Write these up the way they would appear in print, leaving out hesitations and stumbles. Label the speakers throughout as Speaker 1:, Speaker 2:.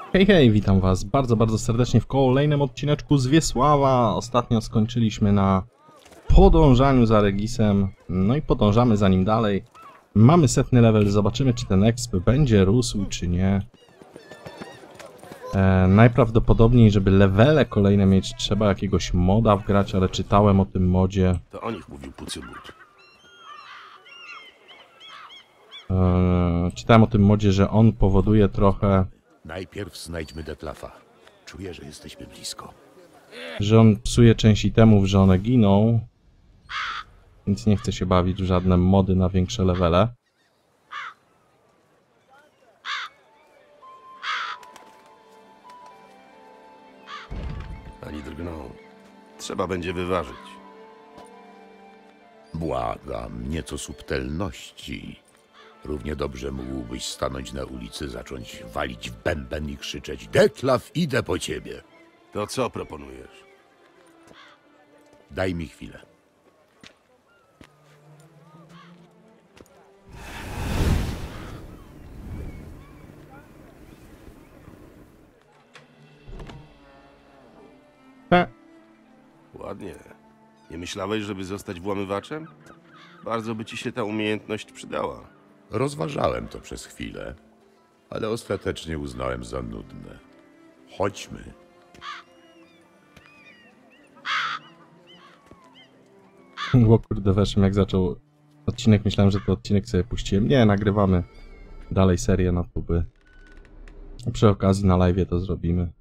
Speaker 1: Hej, hej, witam was bardzo serdecznie w kolejnym odcineczku z Wiesława. Ostatnio skończyliśmy na podążaniu za Regisem, no i podążamy za nim dalej. Mamy 100 level, zobaczymy czy ten exp będzie rósł, czy nie. Najprawdopodobniej, żeby levele kolejne mieć, trzeba jakiegoś moda wgrać, ale czytałem o tym modzie.
Speaker 2: To o nich mówił Pucybut.
Speaker 1: Czytałem o tym modzie, że on powoduje trochę,
Speaker 2: Najpierw znajdźmy Detlafa. Czuję, że jesteśmy blisko.
Speaker 1: że on psuje część itemów, że one giną. Więc nie chcę się bawić w żadne mody na większe levele.
Speaker 2: Ani drgną. Trzeba będzie wyważyć. Błagam, nieco subtelności. Równie dobrze mógłbyś stanąć na ulicy, zacząć walić w bęben i krzyczeć: Detlaf, idę po ciebie. To co proponujesz? Daj mi chwilę. Ładnie. Nie myślałeś, żeby zostać włamywaczem? Bardzo by ci się ta umiejętność przydała. Rozważałem to przez chwilę, ale ostatecznie uznałem za nudne. Chodźmy.
Speaker 1: Bo kurde, weszłem jak zaczął odcinek, myślałem, że to odcinek sobie puściłem. Nie, nagrywamy dalej serię na tuby. Przy okazji na live'ie to zrobimy.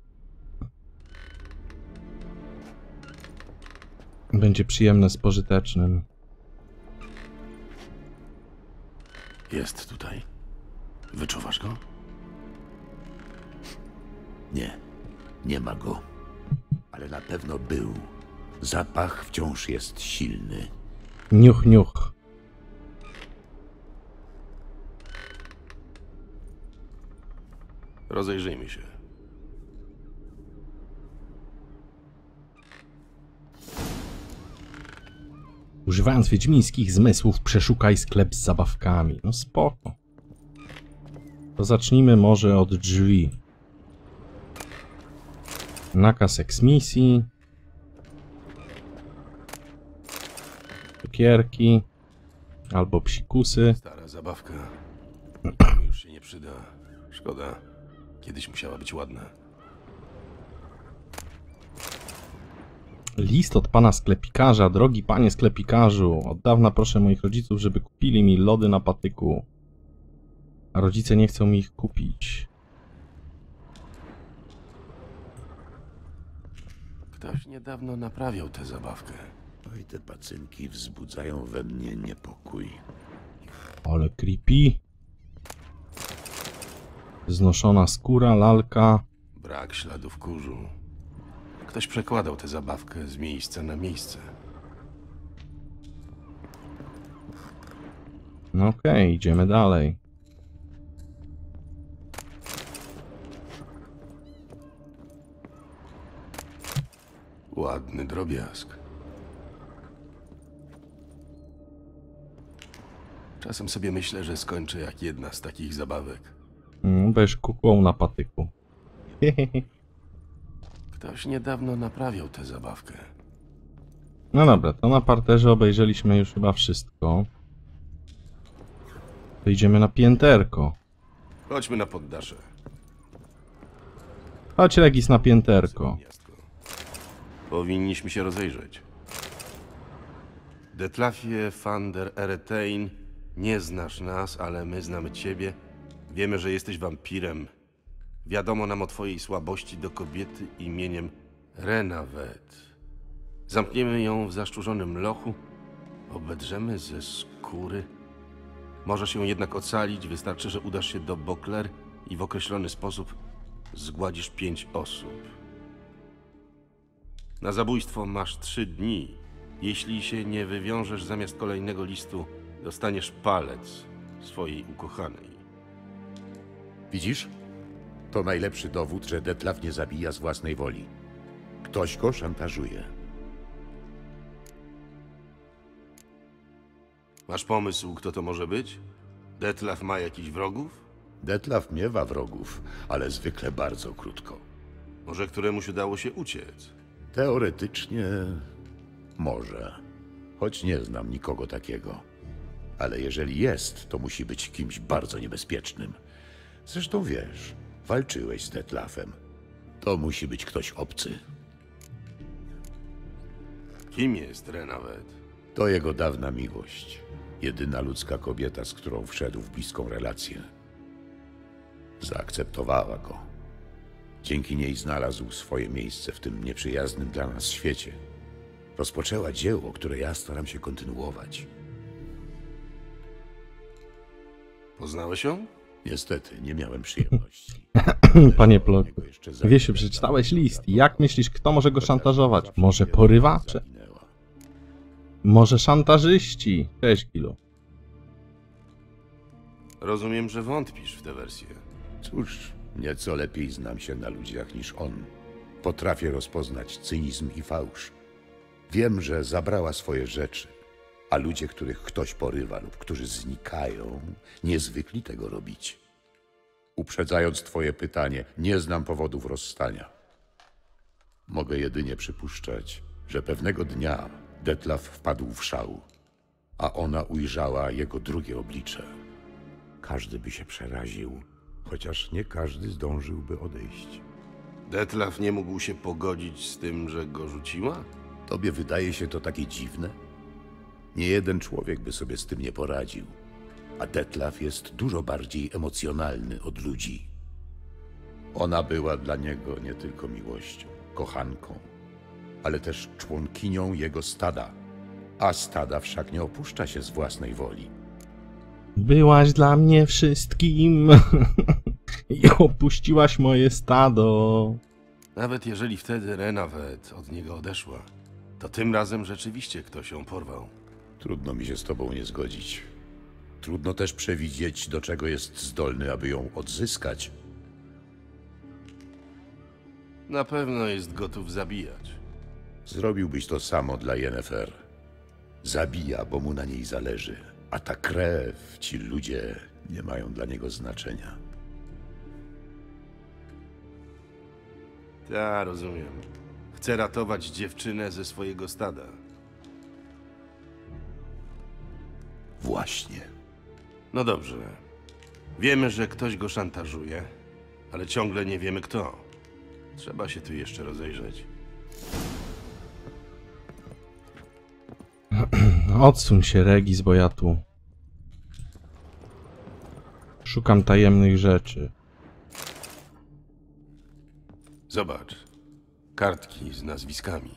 Speaker 1: Będzie przyjemne z pożytecznym.
Speaker 2: Jest tutaj. Wyczuwasz go? Nie, nie ma go. Ale na pewno był. Zapach wciąż jest silny.
Speaker 1: Niuch, niuch.
Speaker 2: Rozejrzyjmy się.
Speaker 1: Używając wiedźmińskich zmysłów, przeszukaj sklep z zabawkami. No spoko. To zacznijmy może od drzwi. Nakaz eksmisji. Cukierki. Albo psikusy.
Speaker 2: Stara zabawka. Już się nie przyda. Szkoda. Kiedyś musiała być ładna.
Speaker 1: List od pana sklepikarza. Drogi panie sklepikarzu, od dawna proszę moich rodziców, żeby kupili mi lody na patyku. A rodzice nie chcą mi ich kupić.
Speaker 2: Ktoś niedawno naprawiał tę zabawkę. Oj, te pacynki wzbudzają we mnie niepokój.
Speaker 1: Ale creepy. Znoszona skóra, lalka.
Speaker 2: Brak śladów kurzu. Ktoś przekładał tę zabawkę z miejsca na miejsce.
Speaker 1: No okej, idziemy dalej.
Speaker 2: Ładny drobiazg. Czasem sobie myślę, że skończę jak jedna z takich zabawek.
Speaker 1: Będziesz kukłą na patyku.
Speaker 2: Ktoś niedawno naprawiał tę zabawkę.
Speaker 1: No dobra, to na parterze obejrzeliśmy już chyba wszystko. To idziemy na pięterko.
Speaker 2: Chodźmy na poddasze.
Speaker 1: Chodź Regis na pięterko.
Speaker 2: Miastko. Powinniśmy się rozejrzeć. Detlafie van der Eretein, nie znasz nas, ale my znamy ciebie. Wiemy, że jesteś wampirem. Wiadomo nam o twojej słabości do kobiety imieniem Renawet. Zamkniemy ją w zaszczurzonym lochu, obedrzemy ze skóry. Możesz ją jednak ocalić, wystarczy, że udasz się do Bokler i w określony sposób zgładzisz 5 osób. Na zabójstwo masz 3 dni. Jeśli się nie wywiążesz, zamiast kolejnego listu dostaniesz palec swojej ukochanej. Widzisz? To najlepszy dowód, że Detlaf nie zabija z własnej woli. Ktoś go szantażuje. Masz pomysł, kto to może być? Detlaf ma jakichś wrogów?
Speaker 3: Detlaf miewa wrogów, ale zwykle bardzo krótko.
Speaker 2: Może któremuś udało się uciec?
Speaker 3: Teoretycznie może, choć nie znam nikogo takiego. Ale jeżeli jest, to musi być kimś bardzo niebezpiecznym. Zresztą wiesz, walczyłeś z Detlafem. To musi być ktoś obcy.
Speaker 2: Kim jest Renavet?
Speaker 3: To jego dawna miłość. Jedyna ludzka kobieta, z którą wszedł w bliską relację. Zaakceptowała go. Dzięki niej znalazł swoje miejsce w tym nieprzyjaznym dla nas świecie. Rozpoczęła dzieło, które ja staram się kontynuować.
Speaker 2: Poznałeś ją?
Speaker 3: Niestety, nie miałem przyjemności.
Speaker 1: Panie Plot, Wiesiu, przeczytałeś list. Jak myślisz, kto może go szantażować? Może porywacze? Może szantażyści? Cześć, Kilu.
Speaker 2: Rozumiem, że wątpisz w tę wersję.
Speaker 3: Cóż, nieco lepiej znam się na ludziach niż on. Potrafię rozpoznać cynizm i fałsz. Wiem, że zabrała swoje rzeczy, a ludzie, których ktoś porywa lub którzy znikają, nie zwykli tego robić. Uprzedzając twoje pytanie, nie znam powodów rozstania. Mogę jedynie przypuszczać, że pewnego dnia Detlaf wpadł w szał, a ona ujrzała jego drugie oblicze. Każdy by się przeraził, chociaż nie każdy zdążyłby odejść.
Speaker 2: Detlaf nie mógł się pogodzić z tym, że go rzuciła?
Speaker 3: Tobie wydaje się to takie dziwne? Nie jeden człowiek by sobie z tym nie poradził, a Detlaf jest dużo bardziej emocjonalny od ludzi. Ona była dla niego nie tylko miłością, kochanką, ale też członkinią jego stada, a stada wszak nie opuszcza się z własnej woli.
Speaker 1: Byłaś dla mnie wszystkim i opuściłaś moje stado.
Speaker 2: Nawet jeżeli wtedy Renavet od niego odeszła, to tym razem rzeczywiście ktoś ją porwał.
Speaker 3: Trudno mi się z tobą nie zgodzić. Trudno też przewidzieć, do czego jest zdolny, aby ją odzyskać.
Speaker 2: Na pewno jest gotów zabijać.
Speaker 3: Zrobiłbyś to samo dla Yennefer. Zabija, bo mu na niej zależy, a ta krew, ci ludzie nie mają dla niego znaczenia.
Speaker 2: Ta, rozumiem. Chce ratować dziewczynę ze swojego stada.
Speaker 3: Właśnie.
Speaker 2: No dobrze. Wiemy, że ktoś go szantażuje, ale ciągle nie wiemy kto. Trzeba się tu jeszcze rozejrzeć.
Speaker 1: Odsuń się, Regis, bo ja tu szukam tajemnych rzeczy.
Speaker 2: Zobacz. Kartki z nazwiskami.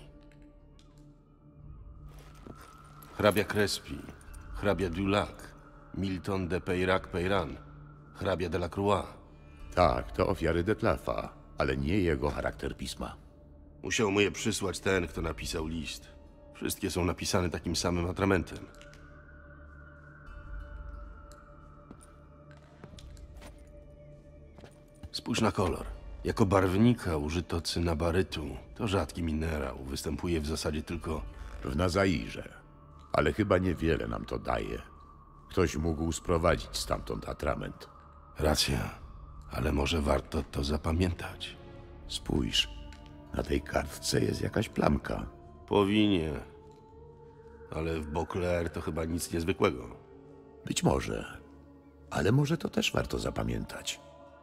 Speaker 2: Hrabia Crespi, hrabia Dulac, Milton de Peyrac-Peyran, hrabia de la Croix.
Speaker 3: Tak, to ofiary Detlafa, ale nie jego charakter pisma.
Speaker 2: Musiał mu je przysłać ten, kto napisał list. Wszystkie są napisane takim samym atramentem. Spójrz na kolor. Jako barwnika użyto cynabarytu. To rzadki minerał. Występuje w zasadzie tylko...
Speaker 3: W Nazairze, ale chyba niewiele nam to daje. Ktoś mógł sprowadzić stamtąd atrament.
Speaker 2: Racja, ale może warto to zapamiętać.
Speaker 3: Spójrz, na tej kartce jest jakaś plamka.
Speaker 2: Powinien. Ale w Beauclair to chyba nic niezwykłego.
Speaker 3: Być może, ale może to też warto zapamiętać.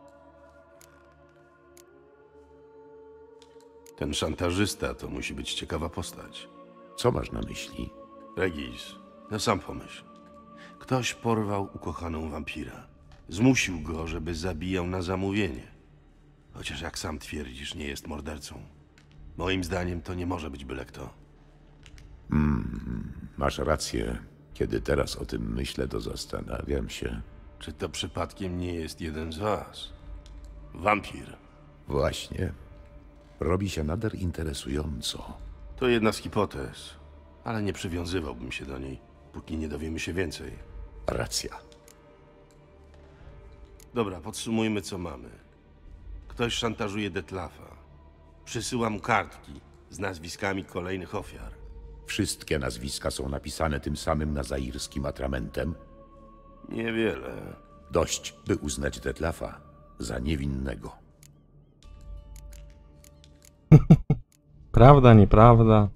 Speaker 2: Ten szantażysta to musi być ciekawa postać.
Speaker 3: Co masz na myśli?
Speaker 2: Regis, no sam pomyśl. Ktoś porwał ukochaną wampira. Zmusił go, żeby zabijał na zamówienie. Chociaż jak sam twierdzisz, nie jest mordercą. Moim zdaniem to nie może być byle kto.
Speaker 3: Masz rację. Kiedy teraz o tym myślę, to zastanawiam się.
Speaker 2: Czy to przypadkiem nie jest jeden z was? Wampir.
Speaker 3: Właśnie. Robi się nader interesująco.
Speaker 2: To jedna z hipotez, ale nie przywiązywałbym się do niej, póki nie dowiemy się więcej.
Speaker 3: Racja.
Speaker 2: Dobra, podsumujmy co mamy. Ktoś szantażuje Detlafa. Przysyła mu kartki z nazwiskami kolejnych ofiar.
Speaker 3: Wszystkie nazwiska są napisane tym samym nazairskim atramentem.
Speaker 2: Niewiele.
Speaker 3: Dość, by uznać Detlafa za niewinnego.
Speaker 1: Prawda, nieprawda?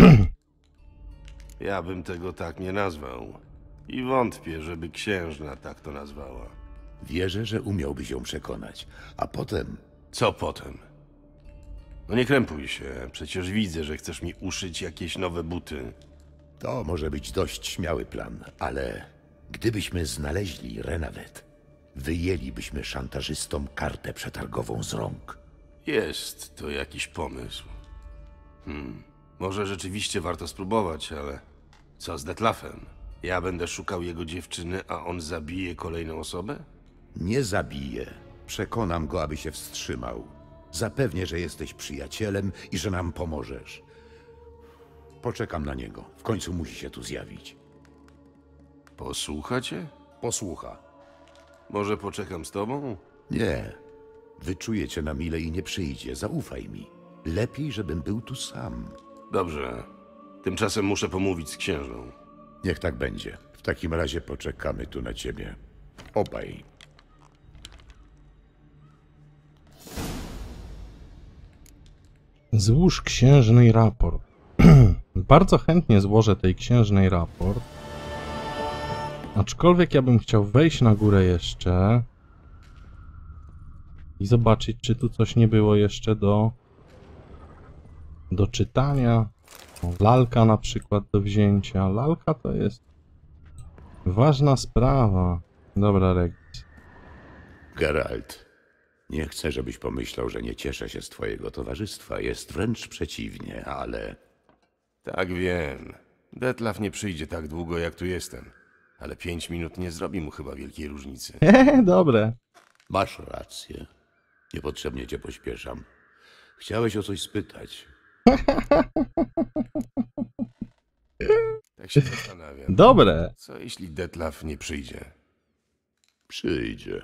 Speaker 2: Ja bym tego tak nie nazwał. I wątpię, żeby księżna tak to nazwała.
Speaker 3: Wierzę, że umiałbyś ją przekonać, a potem
Speaker 2: Co potem? No nie krępuj się, przecież widzę, że chcesz mi uszyć jakieś nowe buty.
Speaker 3: to może być dość śmiały plan, ale gdybyśmy znaleźli Renawet, wyjęlibyśmy szantażystom kartę przetargową z rąk.
Speaker 2: Jest to jakiś pomysł. Może rzeczywiście warto spróbować, ale co z Detlafem? Ja będę szukał jego dziewczyny, a on zabije kolejną osobę?
Speaker 3: Nie zabiję. Przekonam go, aby się wstrzymał. Zapewnię, że jesteś przyjacielem i że nam pomożesz. Poczekam na niego. W końcu musi się tu zjawić.
Speaker 2: Posłucha cię?
Speaker 3: Posłucha.
Speaker 2: Może poczekam z tobą?
Speaker 3: Nie. Wyczuje cię na mile i nie przyjdzie. Zaufaj mi. Lepiej, żebym był tu sam.
Speaker 2: Dobrze. Tymczasem muszę pomówić z księżną.
Speaker 3: Niech tak będzie. W takim razie poczekamy tu na ciebie. Obaj.
Speaker 1: Złóż księżnej raport. Bardzo chętnie złożę tej księżnej raport. Aczkolwiek ja bym chciał wejść na górę jeszcze i zobaczyć, czy tu coś nie było jeszcze do czytania. O, lalka na przykład do wzięcia. Lalka to jest ważna sprawa. Dobra, Regis.
Speaker 3: Geralt, nie chcę, żebyś pomyślał, że nie cieszę się z twojego towarzystwa. Jest wręcz przeciwnie, ale
Speaker 2: Tak wiem. Detlaf nie przyjdzie tak długo, jak tu jestem. Ale 5 minut nie zrobi mu chyba wielkiej różnicy.
Speaker 1: Dobre.
Speaker 3: masz rację. Niepotrzebnie cię pośpieszam. Chciałeś o coś spytać.
Speaker 2: Tak się zastanawiam.
Speaker 1: Dobre.
Speaker 2: Co jeśli Detlaf nie przyjdzie?
Speaker 3: Przyjdzie.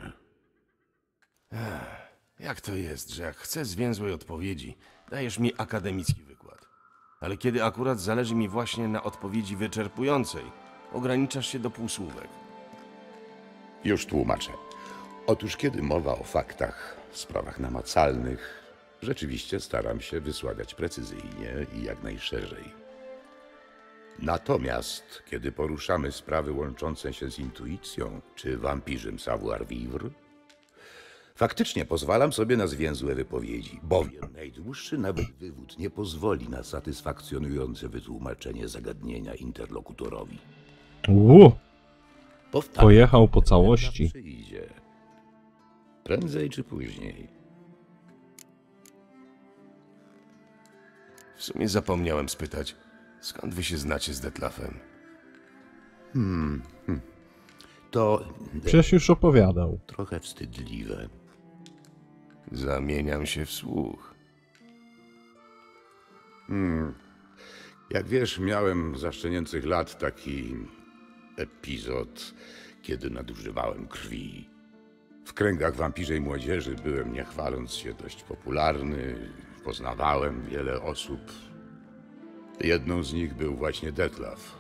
Speaker 2: Jak to jest, że jak chcę zwięzłej odpowiedzi, dajesz mi akademicki wykład. Ale kiedy akurat zależy mi właśnie na odpowiedzi wyczerpującej, ograniczasz się do półsłówek.
Speaker 3: Już tłumaczę. Otóż kiedy mowa o faktach, sprawach namacalnych, rzeczywiście staram się wysławiać precyzyjnie i jak najszerzej. Natomiast kiedy poruszamy sprawy łączące się z intuicją czy wampirzym savoir-vivre, faktycznie pozwalam sobie na zwięzłe wypowiedzi, bowiem najdłuższy nawet wywód nie pozwoli na satysfakcjonujące wytłumaczenie zagadnienia interlokutorowi. Powtarzam,
Speaker 1: Pojechał po całości.
Speaker 3: przyjdzie. Prędzej czy później.
Speaker 2: W sumie zapomniałem spytać, skąd wy się znacie z Detlafem?
Speaker 3: To
Speaker 1: Przecież już opowiadał.
Speaker 3: trochę wstydliwe.
Speaker 2: Zamieniam się w słuch.
Speaker 3: Jak wiesz, miałem za szczenięcych lat taki epizod, kiedy nadużywałem krwi. W kręgach wampirzej młodzieży byłem, nie chwaląc się, dość popularny. Poznawałem wiele osób. Jedną z nich był właśnie Detlaf.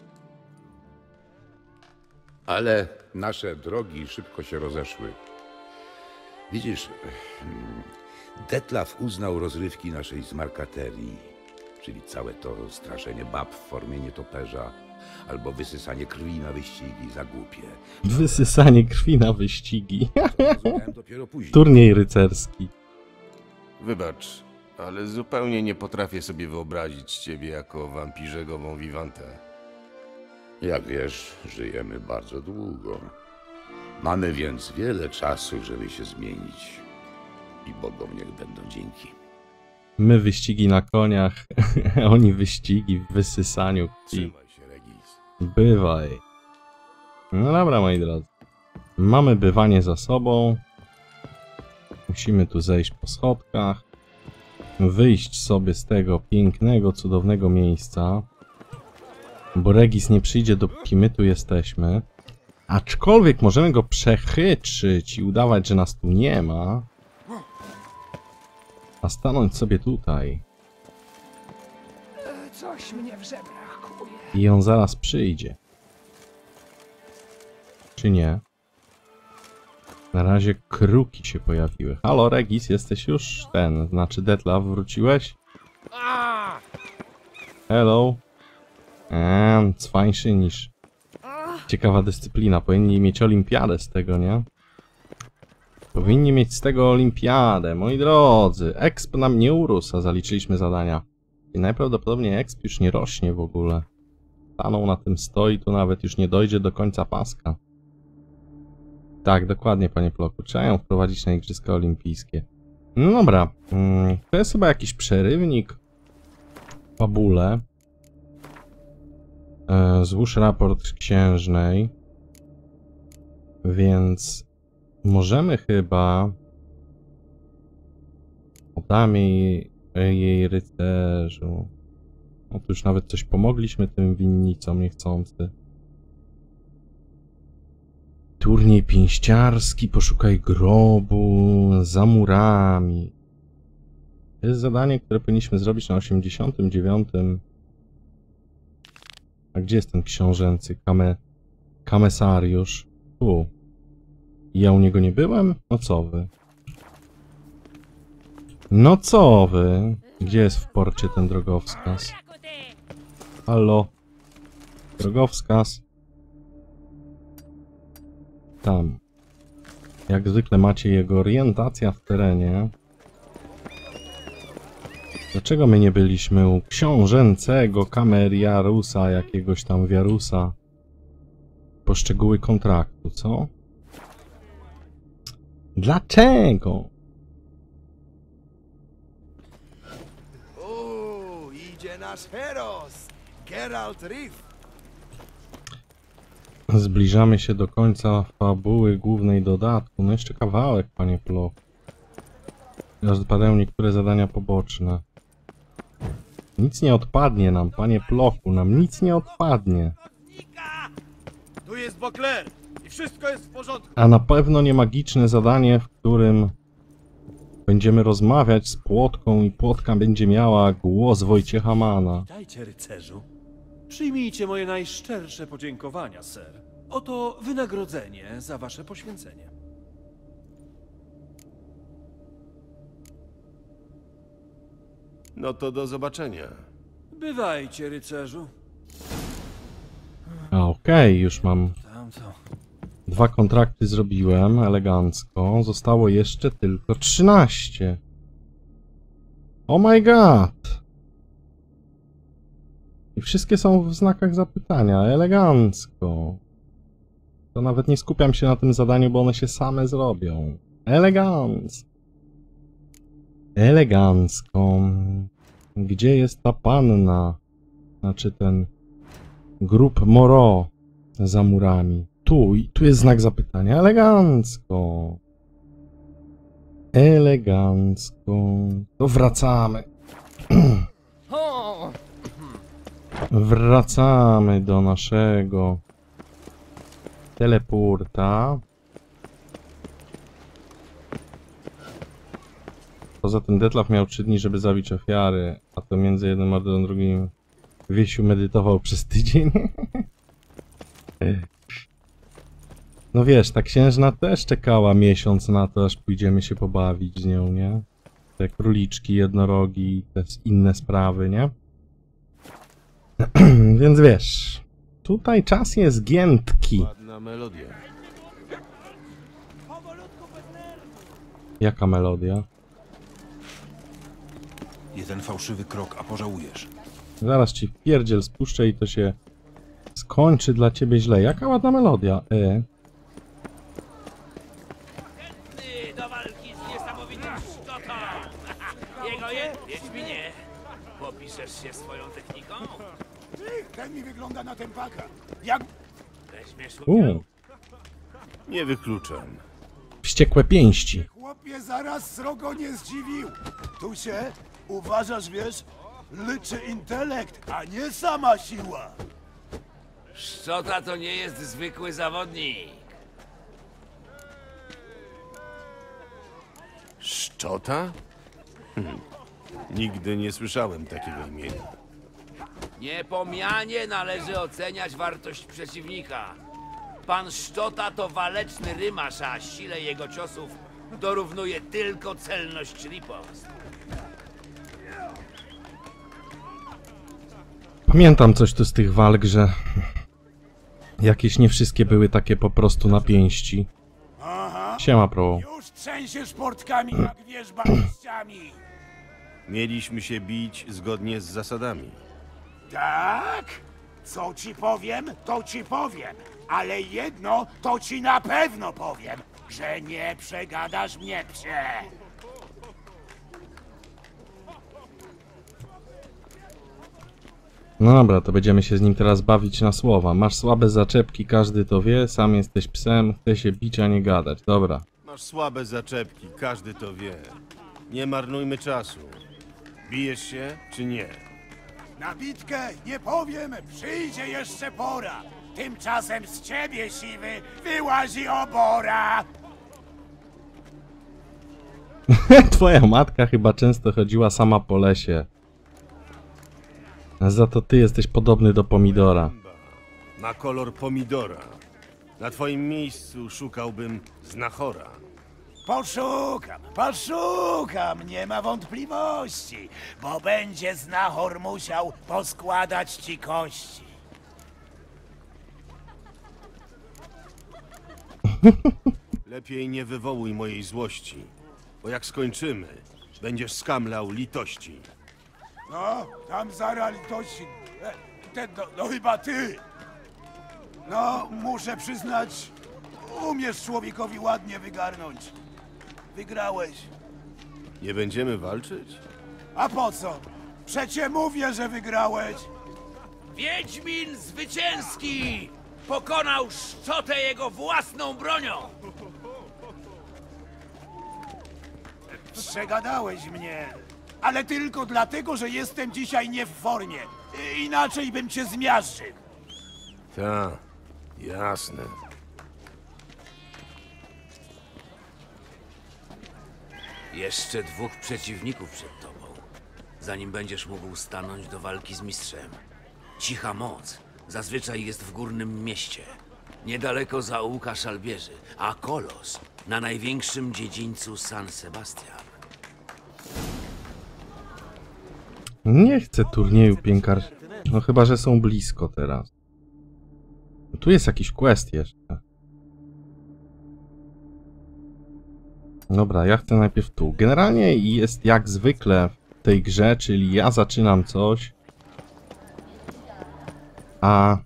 Speaker 3: Ale nasze drogi szybko się rozeszły. Widzisz, Detlaf uznał rozrywki naszej zmarkaterii, czyli całe to straszenie bab w formie nietoperza, albo wysysanie krwi na wyścigi za głupie.
Speaker 1: Wysysanie krwi na wyścigi.
Speaker 3: Zrozumiałem dopiero później.
Speaker 1: Turniej rycerski.
Speaker 2: Wybacz, ale zupełnie nie potrafię sobie wyobrazić ciebie jako wampirzego bon vivante.
Speaker 3: Jak wiesz, żyjemy bardzo długo. Mamy więc wiele czasu, żeby się zmienić. I Bogom niech będą dzięki.
Speaker 1: My wyścigi na koniach, oni wyścigi w wysysaniu krwi.
Speaker 2: Trzymaj się, Regis.
Speaker 1: Bywaj. No dobra, moi drodzy. Mamy bywanie za sobą. Musimy tu zejść po schodkach. Wyjść sobie z tego pięknego, cudownego miejsca. Bo Regis nie przyjdzie, dopóki my tu jesteśmy. Aczkolwiek możemy go przechytrzyć i udawać, że nas tu nie ma. A stanąć sobie tutaj.
Speaker 4: Coś mnie w żebrach kuje.
Speaker 1: I on zaraz przyjdzie. Czy nie? Na razie kruki się pojawiły. Halo, Regis, jesteś już ten, znaczy Detlaf, wróciłeś? Hello. Cwańszy niż. Ciekawa dyscyplina, powinni mieć olimpiadę z tego, nie? Powinni mieć z tego olimpiadę, moi drodzy. Exp nam nie urósł, a zaliczyliśmy zadania. I najprawdopodobniej exp już nie rośnie w ogóle. Stanął na tym stoi, tu nawet już nie dojdzie do końca paska. Tak, dokładnie, panie Ploku. Trzeba ją wprowadzić na Igrzyska Olimpijskie. No dobra, to jest chyba jakiś przerywnik w fabule. Złóż raport księżnej. Więc możemy chyba... Oddamy jej rycerzu. No to już nawet coś pomogliśmy tym winnicom niechcący. Turniej pięściarski, poszukaj grobu za murami. To jest zadanie, które powinniśmy zrobić na 89. A gdzie jest ten książęcy kamesariusz? Tu. Ja u niego nie byłem? No co wy? No co wy? Gdzie jest w porcie ten drogowskaz? Halo? Drogowskaz? Tam. Jak zwykle macie jego orientacja w terenie. Dlaczego my nie byliśmy u książęcego kameriarusa, jakiegoś tam wiarusa? Poszczegóły kontraktu, co? Dlaczego?
Speaker 5: O, idzie nasz heros, Geralt Riff.
Speaker 1: Zbliżamy się do końca fabuły głównej dodatku. No jeszcze kawałek, panie Ploch. Teraz padają niektóre zadania poboczne. Nic nie odpadnie nam, panie Plochu, nam nic nie odpadnie.
Speaker 5: Tu jest Bokler i wszystko jest w porządku.
Speaker 1: A na pewno nie magiczne zadanie, w którym będziemy rozmawiać z Płotką i Płotka będzie miała głos Wojciecha Mana.
Speaker 6: Witajcie, rycerzu. Przyjmijcie moje najszczersze podziękowania, ser. Oto wynagrodzenie za wasze poświęcenie.
Speaker 2: No to do zobaczenia.
Speaker 6: Bywajcie, rycerzu.
Speaker 1: A okej, już mam
Speaker 6: Tamto.
Speaker 1: 2 kontrakty zrobiłem, elegancko. Zostało jeszcze tylko 13. Oh my god! I wszystkie są w znakach zapytania, elegancko. To nawet nie skupiam się na tym zadaniu, bo one się same zrobią. Elegancko. Elegancko. Gdzie jest ta panna? Znaczy ten grób Moro za murami. Tu jest znak zapytania. Elegancko. Elegancko. To wracamy. Wracamy do naszego teleporta. Poza tym Detlaf miał 3 dni, żeby zabić ofiary, a to między jednym a drugim Wiesiu medytował przez tydzień. No wiesz, ta księżna też czekała miesiąc na to, aż pójdziemy się pobawić z nią, nie? Te króliczki, jednorogi, te inne sprawy, nie? Więc wiesz, tutaj czas jest giętki.
Speaker 2: Ładna melodia.
Speaker 1: Jaka melodia?
Speaker 7: Jeden fałszywy krok, a pożałujesz.
Speaker 1: Zaraz ci pierdziel spuszczę i to się skończy dla ciebie źle. Jaka ładna melodia?
Speaker 8: Ty do walki z niesamowitym szczotą! Jego jest, Wiedźminie! Popiszesz się swoją techniką?
Speaker 5: Ten mi wygląda na tempaka. Jak
Speaker 8: Weźmiesz udział?
Speaker 2: Nie wykluczam.
Speaker 1: Wściekłe pięści.
Speaker 5: chłopie zaraz srogo nie zdziwił. Tu się, uważasz, wiesz, liczy intelekt, a nie sama siła.
Speaker 8: Szczota to nie jest zwykły zawodnik.
Speaker 2: Szczota? Nigdy nie słyszałem takiego imienia.
Speaker 8: Niepomianie należy oceniać wartość przeciwnika. Pan Szczota to waleczny rymarz, a sile jego ciosów dorównuje tylko celność ripost.
Speaker 1: Pamiętam coś tu z tych walk, że jakieś nie wszystkie były takie po prostu na pięści.
Speaker 5: Aha,
Speaker 1: Siema, pro.
Speaker 5: już trzęsiesz portkami jak wierzba liściami.
Speaker 2: Mieliśmy się bić zgodnie z zasadami.
Speaker 5: Tak? Co ci powiem, to ci powiem. Ale jedno to ci na pewno powiem, że nie przegadasz mnie, psie.
Speaker 1: No dobra, to będziemy się z nim teraz bawić na słowa. Masz słabe zaczepki, każdy to wie, sam jesteś psem, chce się bić, a nie gadać. Dobra.
Speaker 2: Masz słabe zaczepki, każdy to wie. Nie marnujmy czasu. Bijesz się, czy nie?
Speaker 5: Na bitkę nie powiem, przyjdzie jeszcze pora. Tymczasem z ciebie, siwy, wyłazi obora.
Speaker 1: Twoja matka chyba często chodziła sama po lesie. Za to ty jesteś podobny do pomidora.
Speaker 2: Ma kolor pomidora. Na twoim miejscu szukałbym znachora.
Speaker 5: Poszukam, nie ma wątpliwości, bo będzie znachor musiał poskładać ci kości.
Speaker 2: Lepiej nie wywołuj mojej złości, bo jak skończymy, będziesz skamlał litości.
Speaker 5: No, tam zara litości. No chyba ty. No, muszę przyznać, umiesz człowiekowi ładnie wygarnąć. Wygrałeś.
Speaker 2: Nie będziemy walczyć?
Speaker 5: A po co? Przecie mówię, że wygrałeś.
Speaker 8: Wiedźmin zwycięski! Pokonał Szczotę jego własną bronią!
Speaker 5: Przegadałeś mnie. Ale tylko dlatego, że jestem dzisiaj nie w formie. Inaczej bym cię zmiażdżył.
Speaker 2: Ta, jasne.
Speaker 8: Jeszcze dwóch przeciwników przed tobą, zanim będziesz mógł stanąć do walki z mistrzem. Cicha moc zazwyczaj jest w górnym mieście, niedaleko zaułka szalbierzy, a Kolos na największym dziedzińcu San Sebastian.
Speaker 1: Nie chcę turnieju piękar... No chyba, że są blisko teraz. Tu jest jakiś quest jeszcze. Dobra, ja chcę najpierw tu. Generalnie jest jak zwykle w tej grze, czyli ja zaczynam coś, a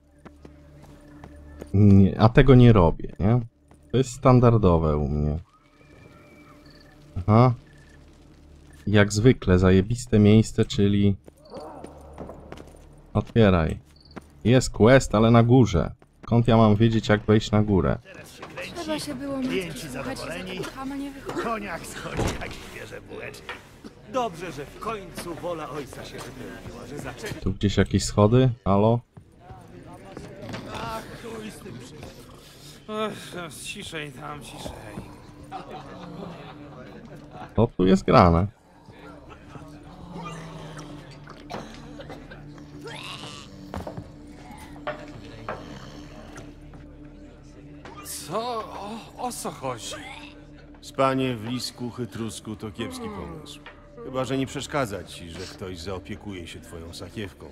Speaker 1: tego nie robię, nie? To jest standardowe u mnie. Aha. Jak zwykle zajebiste miejsce, czyli... Otwieraj. Jest quest, ale na górze. Skąd ja mam wiedzieć, jak wejść na górę?
Speaker 9: Trzeba się było martwić, słuchać, chama nie wychodzi.
Speaker 5: Koniak schodzi jak świeże bułeczki.
Speaker 6: Dobrze, że w końcu wola ojca się wypełniła, że zaczęli...
Speaker 1: Tu gdzieś jakieś schody? Halo?
Speaker 7: Ciszej tam, ciszej.
Speaker 1: To tu jest grane.
Speaker 7: Co? O co chodzi?
Speaker 2: Spanie w lisku chytrusku to kiepski pomysł. Chyba, że nie przeszkadza ci, że ktoś zaopiekuje się twoją sakiewką.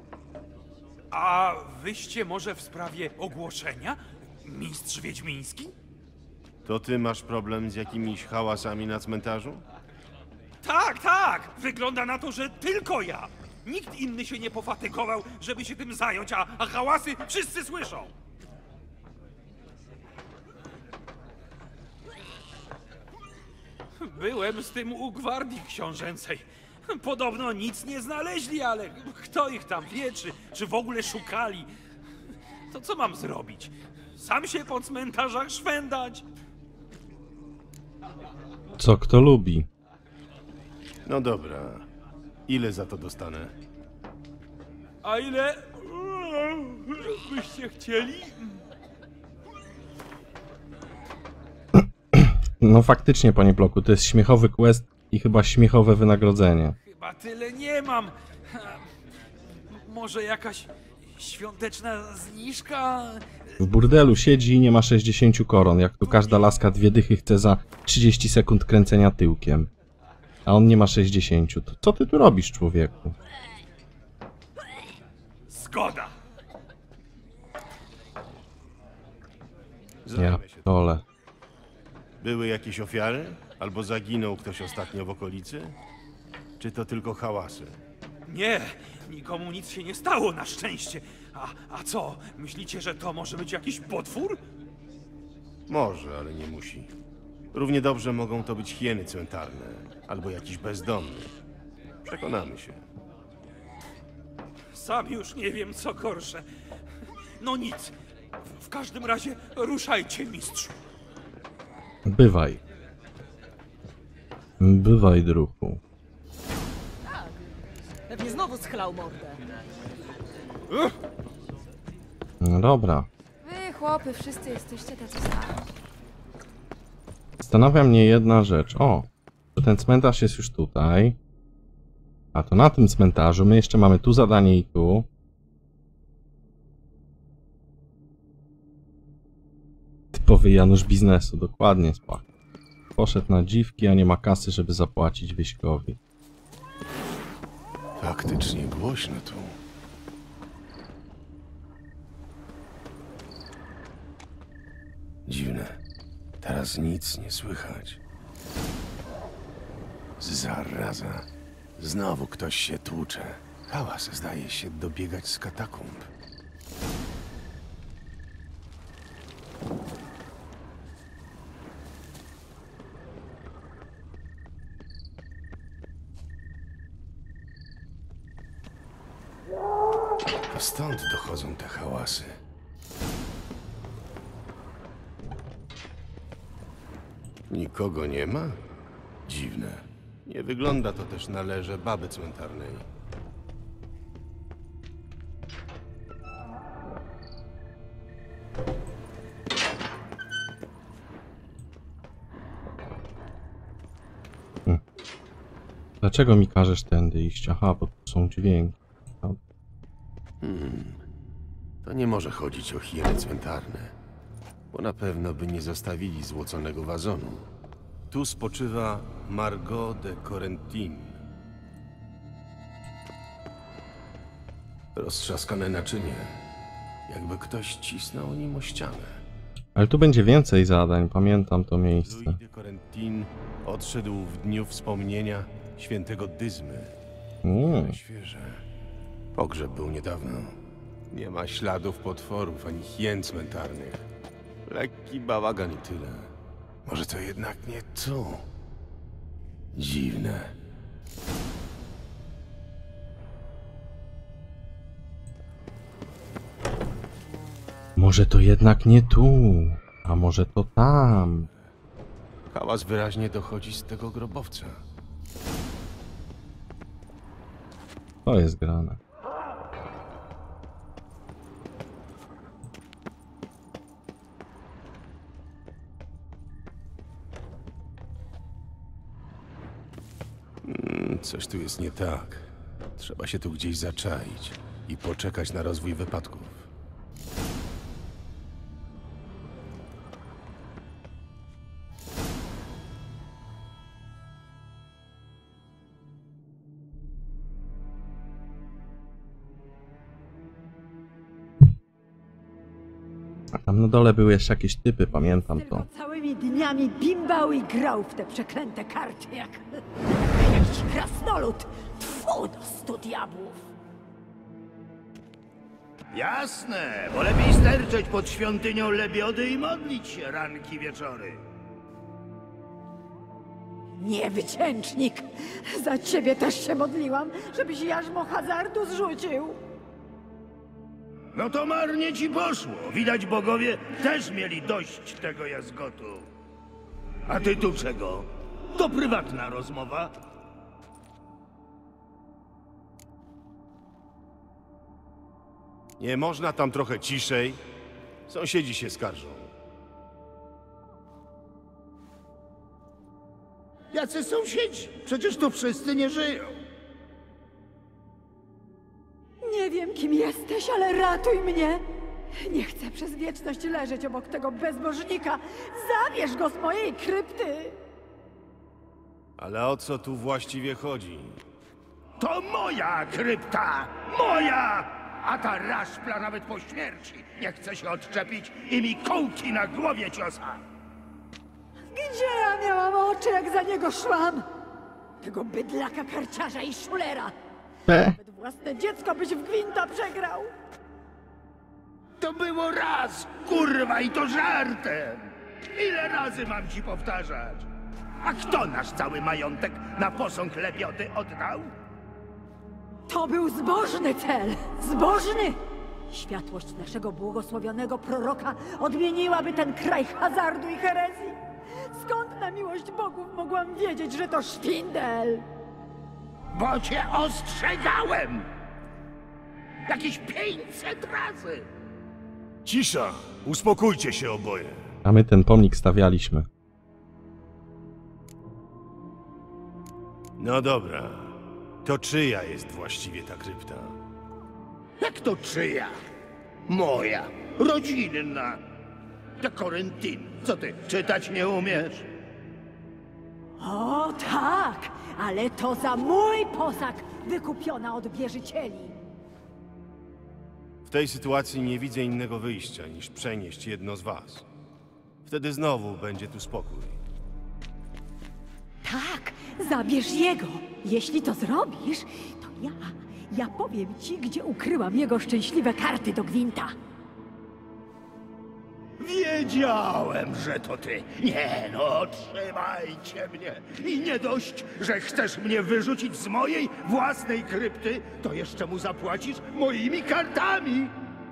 Speaker 7: A wyście może w sprawie ogłoszenia? Mistrz Wiedźmiński?
Speaker 2: To ty masz problem z jakimiś hałasami na cmentarzu?
Speaker 7: Tak, tak! Wygląda na to, że tylko ja! Nikt inny się nie pofatygował, żeby się tym zająć, a hałasy wszyscy słyszą! Byłem z tym u gwardii książęcej. Podobno nic nie znaleźli, ale kto ich tam wie, czy w ogóle szukali? To co mam zrobić? Sam się po cmentarzach szwendać?
Speaker 1: Co kto lubi?
Speaker 2: No dobra. Ile za to dostanę?
Speaker 7: A ile byście chcieli?
Speaker 1: No faktycznie, panie Bloku, to jest śmiechowy quest i chyba śmiechowe wynagrodzenie.
Speaker 7: Chyba tyle nie mam. Może jakaś świąteczna zniżka
Speaker 1: W burdelu siedzi i nie ma 60 koron, jak tu każda laska 2 dychy chce za 30 sekund kręcenia tyłkiem. A on nie ma 60. To co ty tu robisz, człowieku?
Speaker 7: Zgoda.
Speaker 1: Ja dole.
Speaker 2: Były jakieś ofiary? Albo zaginął ktoś ostatnio w okolicy? Czy to tylko hałasy?
Speaker 7: Nie, nikomu nic się nie stało, na szczęście. A co? Myślicie, że to może być jakiś potwór?
Speaker 2: Może, ale nie musi. Równie dobrze mogą to być hieny cmentarne, albo jakiś bezdomny. Przekonamy się.
Speaker 7: Sam już nie wiem, co gorsze. No nic. W każdym razie ruszajcie, mistrzu.
Speaker 1: Bywaj. Bywaj, druhu.
Speaker 4: Pewnie znowu schlał mordę.
Speaker 1: No dobra.
Speaker 9: Wy, chłopy, wszyscy jesteście tacy sami.
Speaker 1: Zastanawia mnie jedna rzecz. O, że ten cmentarz jest już tutaj. A to na tym cmentarzu my jeszcze mamy tu zadanie i tu. Typowy Janusz biznesu, dokładnie, spach. Poszedł na dziwki, a nie ma kasy, żeby zapłacić wieśkowi.
Speaker 2: Faktycznie głośno tu. Dziwne. Teraz nic nie słychać. Zaraza. Znowu ktoś się tłucze. Hałas zdaje się dobiegać z katakumb. To stąd dochodzą te hałasy. Nikogo nie ma? Dziwne. Nie wygląda to też na leże baby cmentarnej.
Speaker 1: Dlaczego mi każesz tędy iść? Aha, bo tu są dźwięki.
Speaker 2: To nie może chodzić o hieny cmentarne, bo na pewno by nie zostawili złoconego wazonu. Tu spoczywa Margot de Corentin. Roztrzaskane naczynie, jakby ktoś cisnął nim o ścianę.
Speaker 1: Ale tu będzie więcej zadań, pamiętam to miejsce.
Speaker 2: Louis de Corentin odszedł w dniu wspomnienia świętego Dyzmy. Świeże. Pogrzeb był niedawno. Nie ma śladów potworów ani hien cmentarnych. Lekki bałagan i tyle. Może to jednak nie to. Dziwne.
Speaker 1: Może to jednak nie tu, a może to tam.
Speaker 2: Hałas wyraźnie dochodzi z tego grobowca.
Speaker 1: To jest grane.
Speaker 2: Coś tu jest nie tak. Trzeba się tu gdzieś zaczaić i poczekać na rozwój wypadków.
Speaker 1: A tam na dole były jeszcze jakieś typy, pamiętam to.
Speaker 4: Tylko całymi dniami bimbał i grał w te przeklęte karty, jak jakiś krasnolud. Tfu, do 100 diabłów.
Speaker 5: Jasne, bo lepiej sterczeć pod świątynią Lebiody i modlić się ranki wieczory.
Speaker 4: Niewdzięcznik! Za ciebie też się modliłam, żebyś jarzmo hazardu zrzucił.
Speaker 5: No to marnie ci poszło. Widać bogowie też mieli dość tego jazgotu. A ty tu czego? To prywatna rozmowa.
Speaker 2: Nie można tam trochę ciszej? Sąsiedzi się skarżą.
Speaker 5: Jacy sąsiedzi? Przecież tu wszyscy nie żyją.
Speaker 4: Nie wiem, kim jesteś, ale ratuj mnie. Nie chcę przez wieczność leżeć obok tego bezbożnika. Zabierz go z mojej krypty!
Speaker 2: Ale o co tu właściwie chodzi?
Speaker 5: To moja krypta! Moja! A ta raszpla nawet po śmierci nie chce się odczepić i mi kołki na głowie ciosa!
Speaker 4: Gdzie ja miałam oczy, jak za niego szłam? Tego bydlaka, karciarza i szulera! Nawet własne dziecko byś w gwinta przegrał!
Speaker 5: To było raz, kurwa, i to żartem! Ile razy mam ci powtarzać? A kto nasz cały majątek na posąg Lebiody oddał?
Speaker 4: To był zbożny cel! Zbożny! Światłość naszego błogosławionego proroka odmieniłaby ten kraj hazardu i herezji! Skąd na miłość bogów mogłam wiedzieć, że to szwindel?
Speaker 5: Bo cię ostrzegałem! Jakieś 500 razy!
Speaker 10: Cisza! Uspokójcie się oboje.
Speaker 1: A my ten pomnik stawialiśmy.
Speaker 2: No dobra. To czyja jest właściwie ta krypta?
Speaker 5: Jak to czyja? Moja. Rodzinna. To Korentyn. Co ty, czytać nie umiesz?
Speaker 4: O tak, ale to za mój posag wykupiona od wierzycieli.
Speaker 2: W tej sytuacji nie widzę innego wyjścia, niż przenieść jedno z was. Wtedy znowu będzie tu spokój.
Speaker 4: Tak, zabierz jego. Jeśli to zrobisz, to ja powiem ci, gdzie ukryłam jego szczęśliwe karty do gwinta.
Speaker 5: Wiedziałem, że to ty. Nie no, trzymajcie mnie. I nie dość, że chcesz mnie wyrzucić z mojej własnej krypty, to jeszcze mu zapłacisz moimi kartami.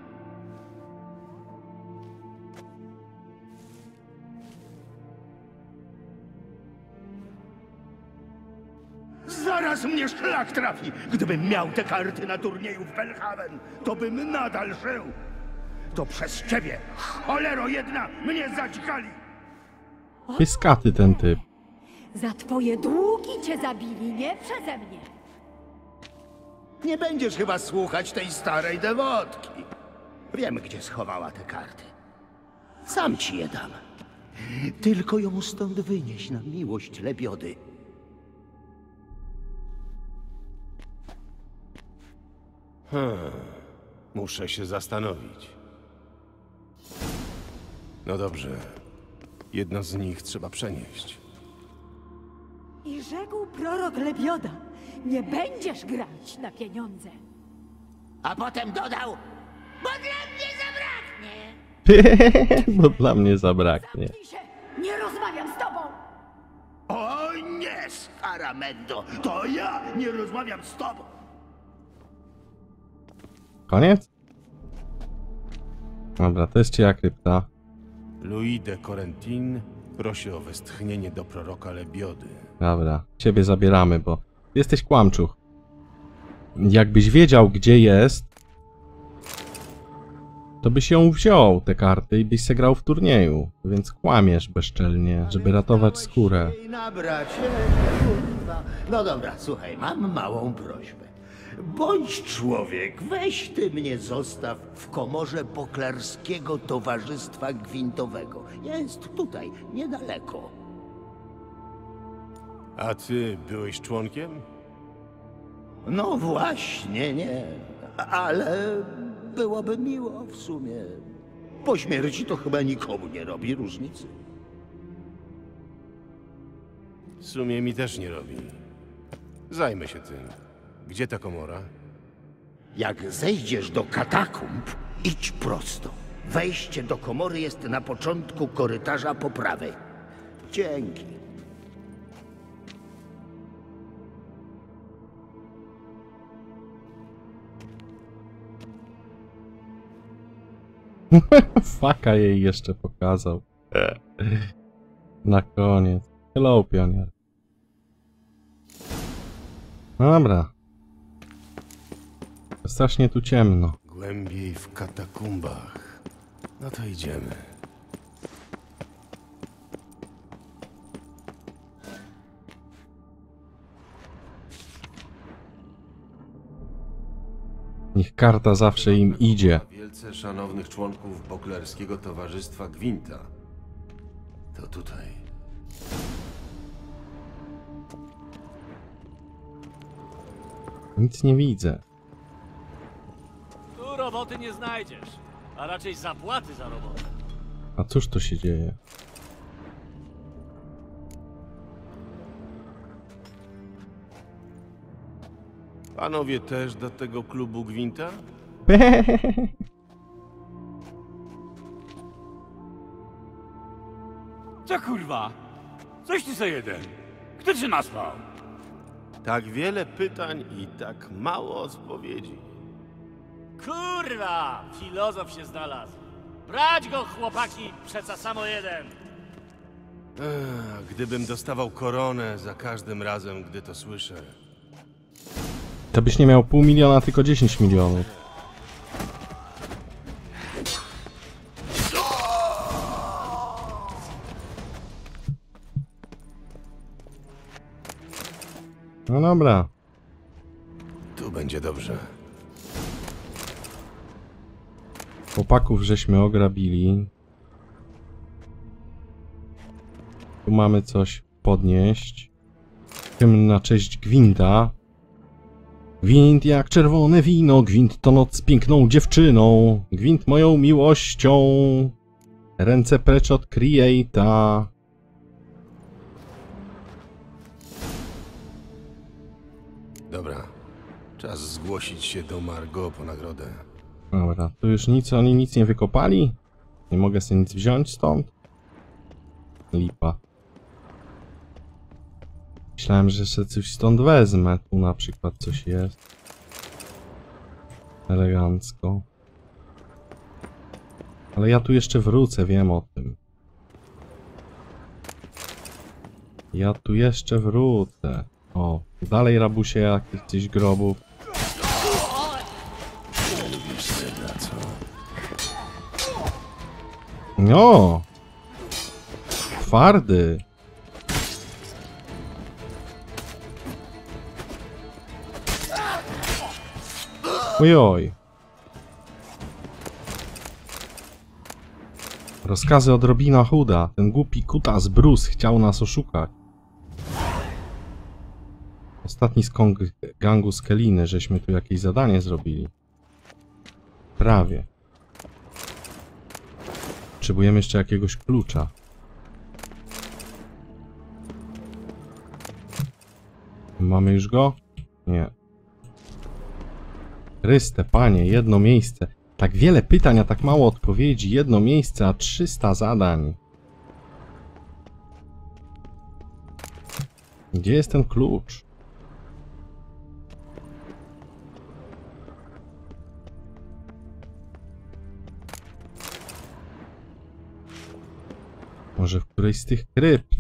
Speaker 5: Zaraz mnie szlak trafi. Gdybym miał te karty na turnieju w Belhaven, to bym nadal żył. To przez ciebie, cholero jedna, mnie zadźgali!
Speaker 1: Pyskaty ten typ.
Speaker 4: Za twoje długi cię zabili, nie przeze mnie.
Speaker 5: Nie będziesz chyba słuchać tej starej dewotki. Wiem, gdzie schowała te karty. Sam ci je dam. Tylko ją stąd wynieś na miłość Lebiody.
Speaker 2: Muszę się zastanowić. No dobrze. Jedno z nich trzeba przenieść.
Speaker 4: I rzekł prorok Lebioda, nie będziesz grać na pieniądze.
Speaker 5: A potem dodał, bo dla mnie zabraknie.
Speaker 1: Bo dla mnie zabraknie.
Speaker 4: Zamknij się, nie rozmawiam z tobą.
Speaker 5: O nie, stara Mendo, to ja nie rozmawiam z tobą.
Speaker 1: Koniec? Dobra, to jest czyja krypta.
Speaker 2: Louis de Corentin prosi o westchnienie do proroka Lebiody.
Speaker 1: Dobra, ciebie zabieramy, bo jesteś kłamczuch. Jakbyś wiedział, gdzie jest, to byś ją wziął, tę kartę, i byś se grał w turnieju. Więc kłamiesz bezczelnie, żeby ratować skórę.
Speaker 5: No dobra, słuchaj, mam małą prośbę. Bądź człowiek, weź ty mnie zostaw w komorze Poklarskiego Towarzystwa Gwintowego. Jest tutaj, niedaleko.
Speaker 2: A ty byłeś członkiem?
Speaker 5: No właśnie, nie. Ale byłoby miło w sumie. Po śmierci to chyba nikomu nie robi różnicy.
Speaker 2: W sumie mi też nie robi. Zajmę się tym. Gdzie ta komora?
Speaker 5: Jak zejdziesz do katakumb, idź prosto. Wejście do komory jest na początku korytarza po prawej. Dzięki.
Speaker 1: Faka jej jeszcze pokazał. Na koniec. Hello, pionier. Dobra. Strasznie tu ciemno.
Speaker 2: Głębiej w katakumbach. No to idziemy.
Speaker 1: Niech karta zawsze im idzie.
Speaker 2: Wielce szanownych członków boklerskiego towarzystwa Gwinta. To tutaj.
Speaker 1: Nic nie widzę.
Speaker 11: Tu roboty nie znajdziesz, a raczej zapłaty za robotę.
Speaker 1: A cóż to się dzieje?
Speaker 2: Panowie też do tego klubu Gwinta?
Speaker 7: Co kurwa? Coś ty za jeden. Kto cię nasłał?
Speaker 2: Tak wiele pytań i tak mało odpowiedzi.
Speaker 11: Kurwa! Filozof się znalazł. Brać go, chłopaki, przeca samo jeden.
Speaker 2: Gdybym dostawał koronę za każdym razem, gdy to słyszę.
Speaker 1: To byś nie miał 500 000, tylko 10 milionów. No dobra.
Speaker 2: Tu będzie dobrze.
Speaker 1: Chłopaków żeśmy ograbili. Tu mamy coś podnieść. Hymn na cześć Gwinta. Gwint jak czerwone wino, Gwint to noc z piękną dziewczyną, Gwint moją miłością, ręce precz od Creata.
Speaker 2: Dobra. Czas zgłosić się do Margot po nagrodę.
Speaker 1: Dobra, tu już oni nic nie wykopali? Nie mogę sobie nic wziąć stąd? Lipa. Myślałem, że jeszcze coś stąd wezmę. Tu na przykład coś jest. Elegancko. Ale ja tu jeszcze wrócę, wiem o tym. Ja tu jeszcze wrócę. O, dalej rabusie jakichś grobów. No! Twardy! Ojoj. Rozkazy od Robina Hooda. Ten głupi kutas Bruce chciał nas oszukać. Ostatni z gangu Skeliny, żeśmy tu jakieś zadanie zrobili. Prawie. Potrzebujemy jeszcze jakiegoś klucza. Mamy już go? Nie. Chryste, panie, jedno miejsce. Tak wiele pytań, a tak mało odpowiedzi. Jedno miejsce, a 300 zadań. Gdzie jest ten klucz? Może w którejś z tych krypt?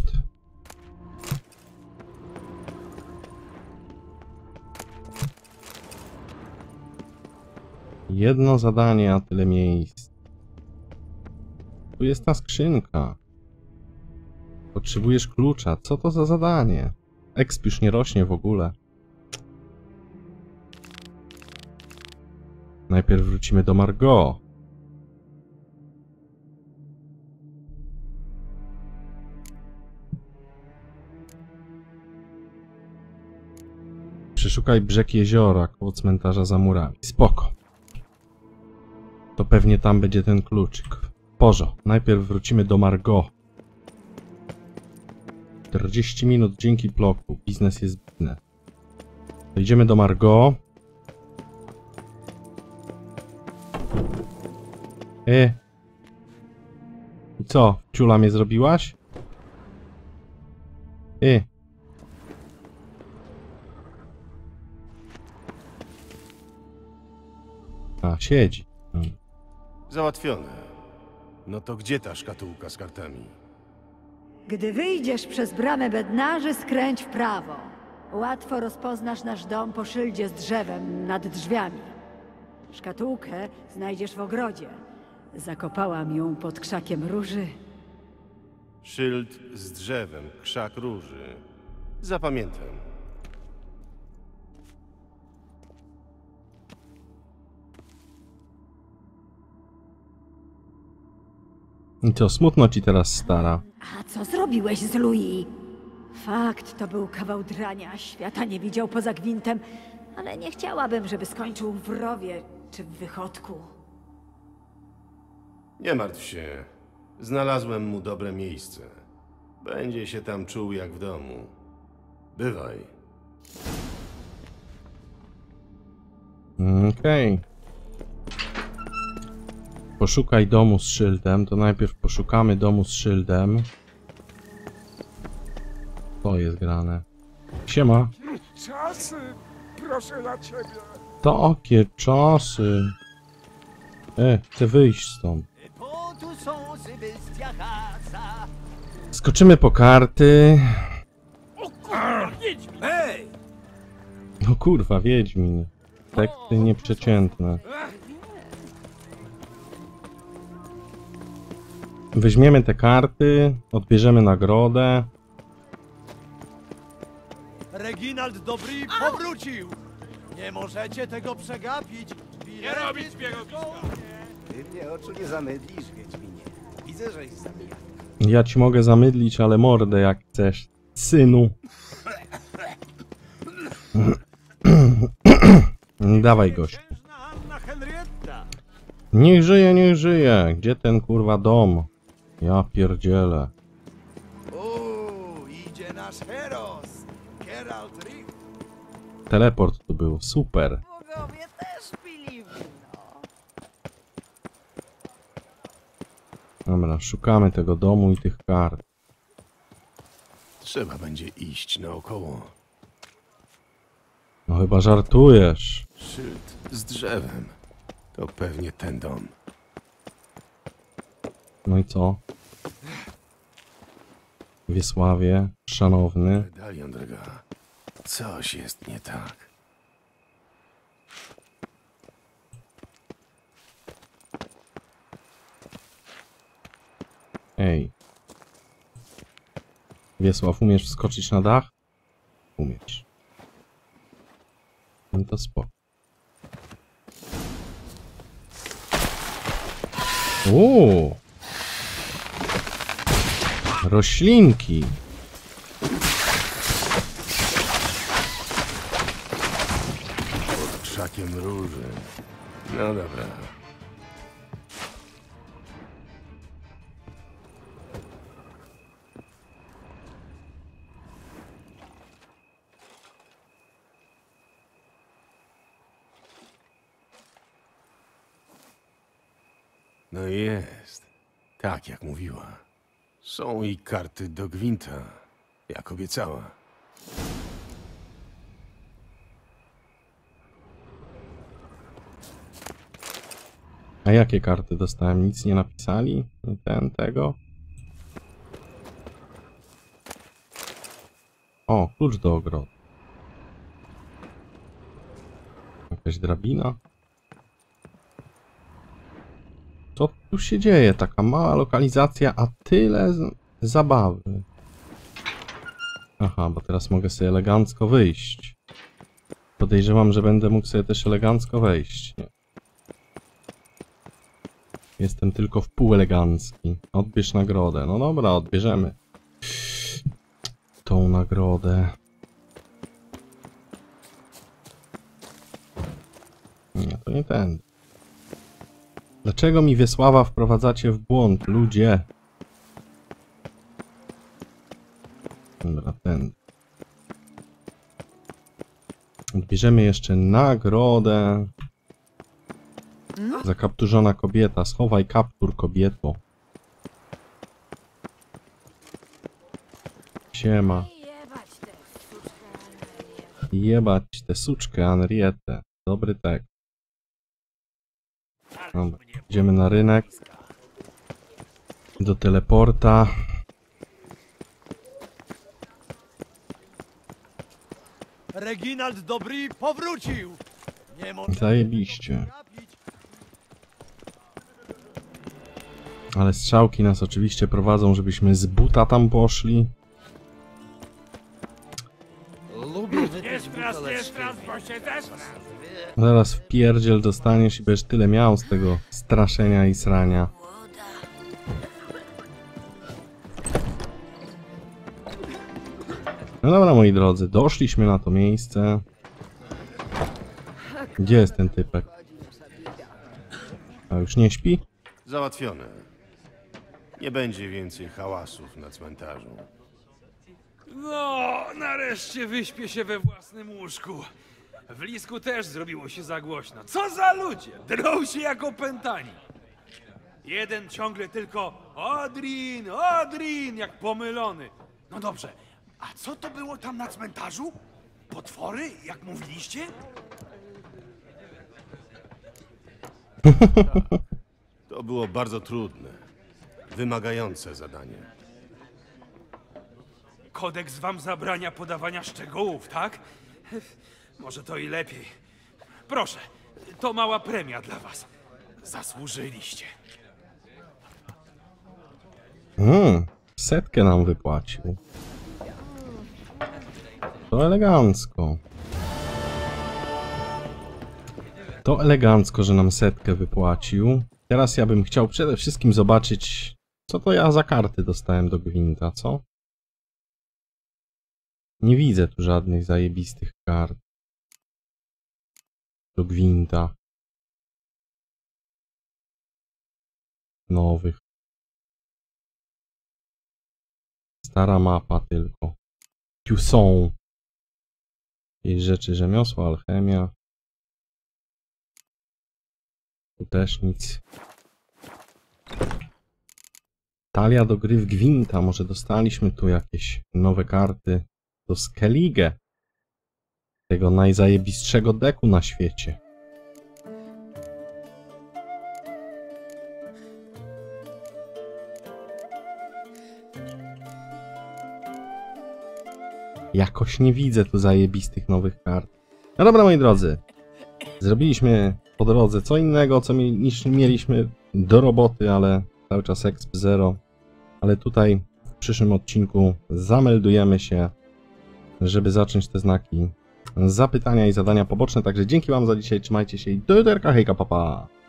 Speaker 1: Jedno zadanie, a tyle miejsc. Tu jest ta skrzynka. Potrzebujesz klucza. Co to za zadanie? Exp już nie rośnie w ogóle. Najpierw wrócimy do Margot. Przeszukaj brzeg jeziora koło cmentarza za murami. Spoko. To pewnie tam będzie ten kluczyk. Porzo. Najpierw wrócimy do Margot. 40 minut dzięki bloku. Biznes jest biznes. To idziemy do Margot. I co? Ciula mnie zrobiłaś? A, siedzi.
Speaker 2: Załatwione. No to gdzie ta szkatułka z kartami?
Speaker 4: Gdy wyjdziesz przez bramę bednarzy, skręć w prawo. Łatwo rozpoznasz nasz dom po szyldzie z drzewem nad drzwiami. Szkatułkę znajdziesz w ogrodzie. Zakopałam ją pod krzakiem róży.
Speaker 2: Szyld z drzewem, krzak róży. Zapamiętam.
Speaker 1: I co, smutno ci teraz, stara?
Speaker 4: A co zrobiłeś z Louis? Fakt, to był kawał drania. Świata nie widział poza gwintem, ale nie chciałabym, żeby skończył w rowie czy w wychodku.
Speaker 2: Nie martw się. Znalazłem mu dobre miejsce. Będzie się tam czuł jak w domu. Bywaj.
Speaker 1: Okej. Poszukaj domu z szyldem. To najpierw poszukamy domu z szyldem. To jest grane. Siema.
Speaker 12: Czasy, proszę na ciebie.
Speaker 1: Takie czasy. Chcę wyjść stąd. Skoczymy po karty.
Speaker 6: Hej!
Speaker 1: No kurwa, Wiedźmin. Teksty nieprzeciętne. Weźmiemy te karty, odbierzemy nagrodę.
Speaker 13: Reginald Dobry powrócił! Nie możecie tego przegapić!
Speaker 7: Nie robić biegowiska!
Speaker 5: Ty mnie oczu nie zamydlisz, Wiedźminie. Widzę, że jest zabijany.
Speaker 1: Ja ci mogę zamydlić, ale mordę jak chcesz, synu. Dawaj, gość. Niech żyje, niech żyje. Gdzie ten kurwa dom? Ja pierdzielę.
Speaker 13: Idzie nasz heros! Geralt Riff!
Speaker 1: Teleport tu był, super.
Speaker 13: Bogowie też pili wino.
Speaker 1: Dobra, szukamy tego domu i tych kart.
Speaker 2: Trzeba będzie iść naokoło.
Speaker 1: No chyba żartujesz.
Speaker 2: Szyld z drzewem. To pewnie ten dom.
Speaker 1: No i co? Wiesławie, szanowny.
Speaker 2: Medalion drga. Coś jest nie tak.
Speaker 1: Ej. Wiesław, umiesz wskoczyć na dach? Umiesz. No to spoko. Uuu. Roślinki.
Speaker 2: Pod krzakiem róży. No dobra. No jest. Tak jak mówiła. Są i karty do gwinta, jak obiecała.
Speaker 1: A jakie karty dostałem? Nic nie napisali? Tego? O, klucz do ogrodu. Jakaś drabina? Co tu się dzieje? Taka mała lokalizacja, a tyle zabawy. Aha, bo teraz mogę sobie elegancko wyjść. Podejrzewam, że będę mógł sobie też elegancko wejść. Nie. Jestem tylko w pół elegancki. Odbierz nagrodę. No dobra, odbierzemy tą nagrodę. Nie, to nie ten. Dlaczego mi Wiesława wprowadzacie w błąd, ludzie? Dobra, ten. Odbierzemy jeszcze nagrodę. Zakapturzona kobieta. Schowaj kaptur, kobieto. Siema. Jebać tę suczkę Henrietę. Dobry tekst. Dobra, idziemy na rynek. Do teleporta.
Speaker 13: Reginald Dobry powrócił! Nie możecie
Speaker 1: Zajebiście. Ale strzałki nas oczywiście prowadzą, żebyśmy z buta tam poszli.
Speaker 11: Lubię wypić buteleczki.
Speaker 7: bo się też...
Speaker 1: Zaraz w pierdziel dostaniesz i będziesz tyle miał z tego straszenia i srania. No dobra, moi drodzy, doszliśmy na to miejsce. Gdzie jest ten typek? A już nie śpi?
Speaker 2: Załatwione. Nie będzie więcej hałasów na cmentarzu.
Speaker 7: No, nareszcie wyśpię się we własnym łóżku. W Lisku też zrobiło się za głośno. Co za ludzie! Drą się jak opętani. Jeden ciągle tylko Odrin, Odrin, jak pomylony. No dobrze, a co to było tam na cmentarzu? Potwory, jak mówiliście?
Speaker 2: To było bardzo trudne, wymagające zadanie.
Speaker 7: Kodeks wam zabrania podawania szczegółów, tak? Może to i lepiej. Proszę, to mała premia dla was. Zasłużyliście.
Speaker 1: Setkę nam wypłacił. To elegancko. To elegancko, że nam setkę wypłacił. Teraz ja bym chciał przede wszystkim zobaczyć, co to ja za karty dostałem do Gwinta, co? Nie widzę tu żadnych zajebistych kart do Gwinta. Nowych. Stara mapa tylko. Tu są jakieś rzeczy, rzemiosło, alchemia. Tu też nic. Talia do gry w Gwinta. Może dostaliśmy tu jakieś nowe karty do Skellige. Tego najzajebistszego deku na świecie. Jakoś nie widzę tu zajebistych nowych kart. No dobra, moi drodzy. Zrobiliśmy po drodze co innego, co niż mieliśmy do roboty, ale cały czas exp 0. Ale tutaj w przyszłym odcinku zameldujemy się, żeby zacząć te znaki zapytania i zadania poboczne. Także dzięki wam za dzisiaj, trzymajcie się i do jutrka, hejka, papa!